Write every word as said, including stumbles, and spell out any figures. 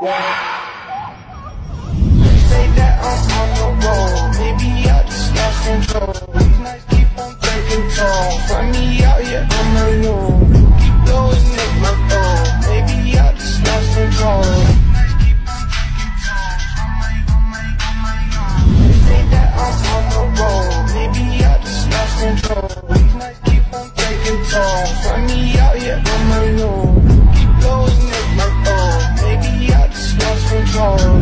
Say that I'm on the road, maybe I just lost control. These nights keep on taking toll. Find me out here on my own. Keep blowing up my phone, maybe I just lost control. Say that I'm on the road, maybe I just lost control. These nights keep on taking toll. Find me out here on my own. Keep blowing up my phone, maybe I just lost control.